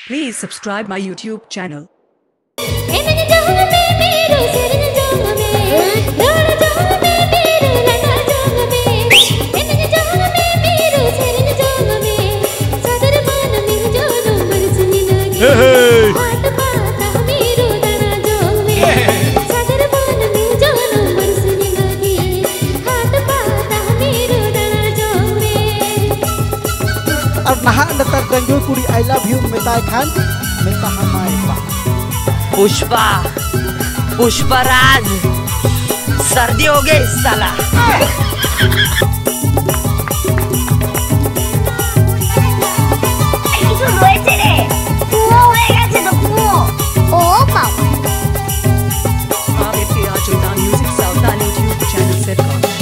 Please subscribe my YouTube channel. Nah, dekat ganjul kuri I love you metai kan minta hamai pak. Pushpraj सर्दी हो गई साला। Music सावताल YouTube channel से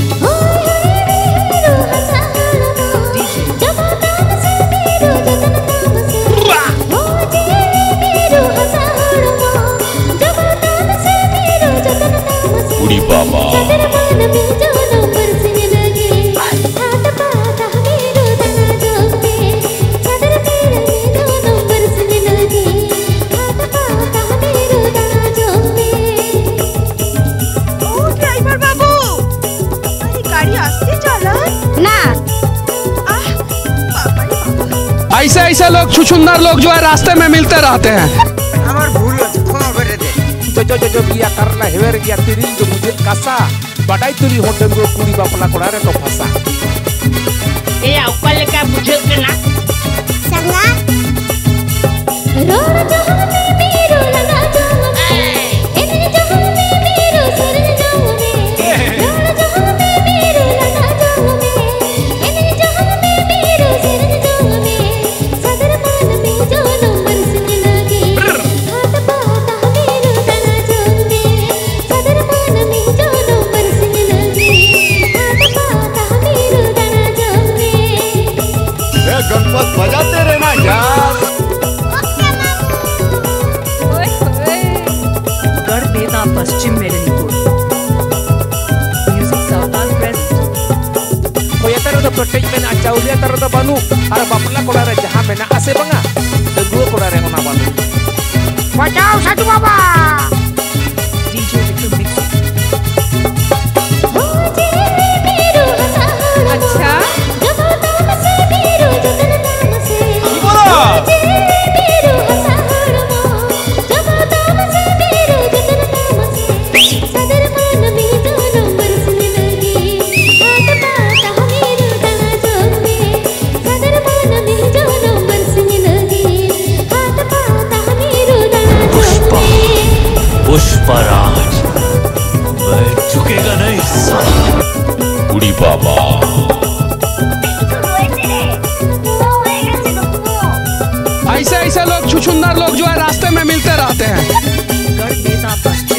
बाबा ऐसे ऐसे लोग छुछुंदर लोग जो है रास्ते में मिलते रहते हैं। जो बिया करना हेवर गया तिरी जो मुझे कसा बड़ाई तुरी होटल को पूरी बापला कोड़ा रे तो फंसा ए ऊपर लेके बुझे के ना संगा रोड जहां में मेरो लगा जाऊं इन जहां में मेरो सरन जाऊं रोड जहां में मेरो लगा जाऊं इन जहां में मेरो सरन जाऊं सदर मान में जो नंबर सुन लगे हाथ पाता मेरो तना जाऊं सदर मान में जो नंबर सुन लगे हाथ पाता मेरो तना जाऊं ये गणपत बजाते रहना यार। Garhbeta Paschim Medinipur. Music Savtal present. कोई तरह तो प्रोटेक्ट में ना चाउलिया तरह तो बानू और बापला कोड़ा रे जहां में ना आसे बंगा दगुआ कोड़ा रे होना बानू बचाओ साधु बाबा डीजे विक्रम मिक्स। अच्छा पुष्पराज मैं झुकेगा नहीं साला। बुढ़ी बाबा ऐसे ऐसे लोग छुछुंदर लोग जो है रास्ते में मिलते रहते हैं। गढ़ बेदा पश्चिम